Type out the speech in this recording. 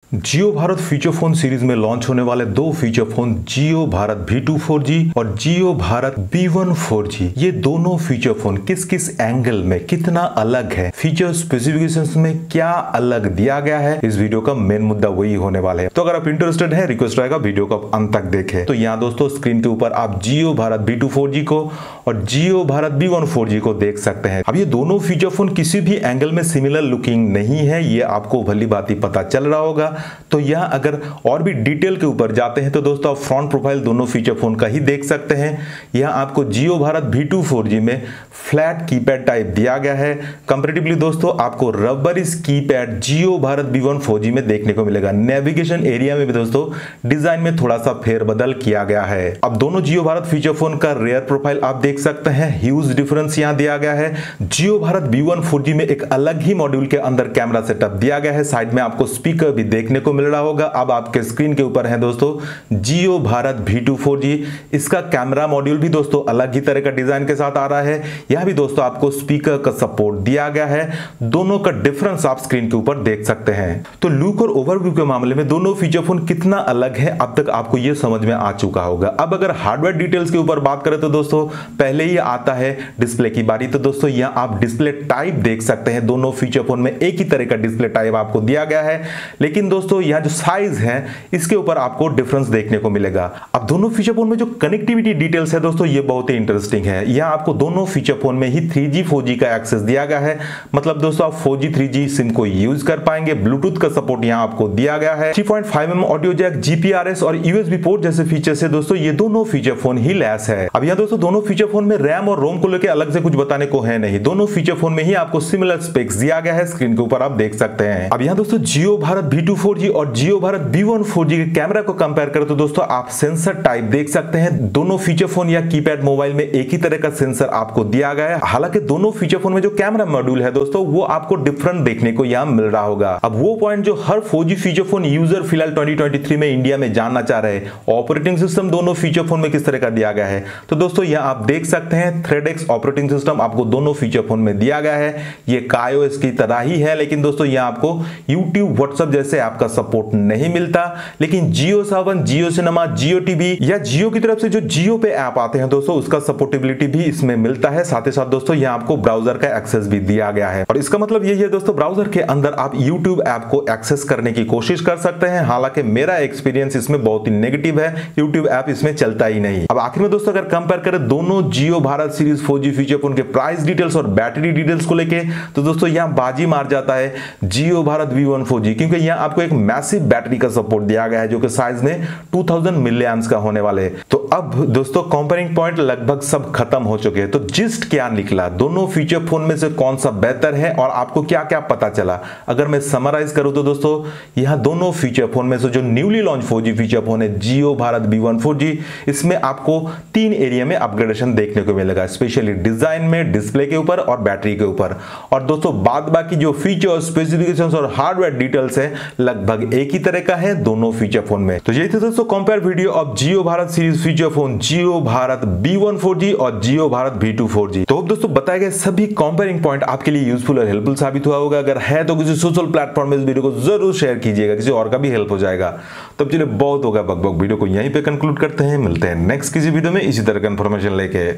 जियो Bharat feature phone series में launch होने वाले दो feature phone Jio Bharat V2 4G और जियो भारत B1 4G, ये दोनों फीचर फोन किस किस एंगल में कितना अलग है, फीचर स्पेसिफिकेशंस में क्या अलग दिया गया है, इस वीडियो का मेन मुद्दा वही होने वाला है। तो अगर आप इंटरेस्टेड है, रिक्वेस्ट रहेगा वीडियो को आप अंत तक देखें। तो यहाँ दोस्तों स्क्रीन के ऊपर आप जियो भारत V2 4G को और जियो भारत B1 4G को देख सकते हैं। अब ये दोनों फीचर फोन किसी भी एंगल में सिमिलर लुकिंग नहीं है, ये आपको भली बात ही पता चल रहा होगा। तो यहाँ अगर और भी डिटेल के ऊपर जाते हैं तो दोस्तों आप फ्रंट प्रोफाइल दोनों फीचर फोन का ही देख सकते हैं। यहाँ आपको जियो भारत V2 4G में फ्लैट कीपैड टाइप दिया गया है। कंपैरेटिवली दोस्तों आपको रबरिश कीपैड जियो भारत B1 4G में देखने को मिलेगा। नेविगेशन एरिया में भी दोस्तों डिजाइन में थोड़ा सा फेरबदल किया गया है। अब दोनों जियो भारत फीचर फोन का रेयर प्रोफाइल आप देख सकते हैं, ह्यूज डिफरेंस यहाँ दिया गया है। जियो भारत B1 4G में एक अलग ही मॉड्यूल के अंदर कैमरा सेटअप दिया गया है। साइड में आपको स्पीकर भी देखने को मिल रहा होगा। अब आपके स्क्रीन के ऊपर है दोस्तों जियो भारत V2 4G, इसका कैमरा मॉड्यूल भी दोस्तों अलग ही तरह का डिजाइन के साथ आ रहा है। यह भी दोस्तों आपको स्पीकर का सपोर्ट दिया गया है। दोनों का डिफरेंस आप स्क्रीन के ऊपर देख सकते हैं। तो लुक और ओवरव्यू के मामले में दोनों फीचर फोन कितना अलग है अब तक आपको यह समझ में आ चुका होगा। अब अगर हार्डवेयर डिटेल्स के ऊपर बात करें तो दोस्तों पहले ही आता है डिस्प्ले की बारी। तो दोस्तों यहां आप डिस्प्ले टाइप देख सकते हैं, दोनों फीचर फोन में एक ही तरह का डिस्प्ले टाइप आपको दिया गया है। लेकिन दोस्तों यहां जो साइज है इसके ऊपर आपको डिफरेंस देखने को मिलेगा। अब दोनों फीचर फोन में जो कनेक्टिविटी डिटेल्स है दोस्तों ये बहुत ही इंटरेस्टिंग है। यहां आपको दोनों फीचर फोन में ही 3G 4G का एक्सेस दिया गया है। मतलब दोस्तों आप 4G 3G सिम को यूज कर पाएंगे। ब्लूटूथ का सपोर्ट यहां आपको दिया गया है। 3.5mm ऑडियो जैक, GPRS और USB पोर्ट जैसे फीचर्स है दोस्तों ये दोनों फीचर फोन ही लैस है। अब यहां दोस्तों दोनों फीचर फोन में रैम और रोम को लेकर अलग से कुछ बताने को है नहीं। दोनों फीचर फोन में ही आपको सिमिलर स्पेक्स दिया गया है, स्क्रीन के ऊपर आप देख सकते हैं। अब यहां दोस्तों जियो भारत V2 4G और जियो भारत B1 4G के कैमरा को कंपेयर करें तो दोस्तों आप सेंसर टाइप देख सकते हैं। दोनों फीचर फोन या कीपैड मोबाइल में एक ही तरह का सेंसर आपको दिया गया है। हालांकि दोनों फीचर फोन में जो कैमरा मॉड्यूल है दोस्तों वो आपको डिफरेंट देखने को यहां मिल रहा होगा। अब वो पॉइंट जो हर 4G फीचर फोन यूजर फिलहाल 2023 में इंडिया में जानना चाह रहे हैं, ऑपरेटिंग सिस्टम दोनों फीचर फोन में किस तरह का दिया गया है। तो दोस्तों यहां आप देख सकते हैं थ्रेडएक्स ऑपरेटिंग सिस्टम आपको दोनों फीचर फोन में दिया गया है। ये काईओएस की तरह ही है, लेकिन दोस्तों यहां आपको YouTube, WhatsApp जैसे ऐप का सपोर्ट नहीं मिलता। लेकिन जियो सावन, जियो सिनेमा, जियो टीवी या जियो की तरफ से जो जियो पे ऐप आते हैं दोस्तों उसका सपोर्टेबिलिटी भी इसमें मिलता है। साथ ही साथ दोस्तों यहाँ आपको ब्राउजर का एक्सेस भी दिया गया है। और इसका मतलब यही है दोस्तों ब्राउजर के अंदर आप YouTube ऐप को एक्सेस करने की कोशिश कर सकते हैं। हालांकि मेरा एक्सपीरियंस इसमें बहुत ही नेगेटिव है, YouTube ऐप इसमें चलता ही नहीं। अब आखिर में दोस्तों अगर कंपेयर करें दोनों Jio Bharat series 4G feature phone के प्राइस डिटेल्स और बैटरी डिटेल्स को लेके तो दोस्तों यहाँ बाजी मार जाता है जियो भारत V1 4G, क्योंकि यहाँ आपको एक मैसिव बैटरी का सपोर्ट दिया गया है जो कि साइज में 2000 मिलिएम्प्स का होने वाले। तो अब दोस्तों कंपेयरिंग पॉइंट लगभग सब खत्म हो चुके हैं। तो जिस्ट क्या निकला, दोनों फीचर फोन में से कौन सा बेहतर है और आपको क्या क्या पता चला, अगर मैं समराइज करूं तो दोस्तों यहां दोनों फीचर फोन में से जो newly launch 4G feature phone है जियो भारत B1 4G, इसमें आपको 3 एरिया में अपग्रेडेशन देखने को मिलेगा, स्पेशली डिजाइन में, डिस्प्ले के ऊपर और बैटरी के ऊपर। और दोस्तों बाद बाकी जो फीचर स्पेसिफिकेशंस और हार्डवेयर डिटेल्स है लगभग एक ही तरह का है दोनों फीचर फोन में। तो यही थे दोस्तों compare video of Jio Bharat series feature phone Jio Bharat B1 4G और जियो भारत V2 4G। तो अब दोस्तों बताए गए सभी कंपेयरिंग पॉइंट आपके लिए यूजफुल और हेल्पफुल साबित हुआ होगा। अगर है तो किसी सोशल प्लेटफॉर्म में इस वीडियो को जरूर शेयर कीजिएगा, किसी और का भी हेल्प हो जाएगा। तब चलिए बहुत होगा बकबक, वीडियो को यहीं पे कंक्लूड करते हैं। मिलते हैं नेक्स्ट किसी वीडियो में इसी तरह का इंफॉर्मेशन लेके।